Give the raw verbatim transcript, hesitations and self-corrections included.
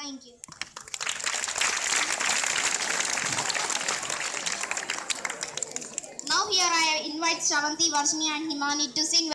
Thank you. Now here I invite Shravanti, Varshini and Himani to sing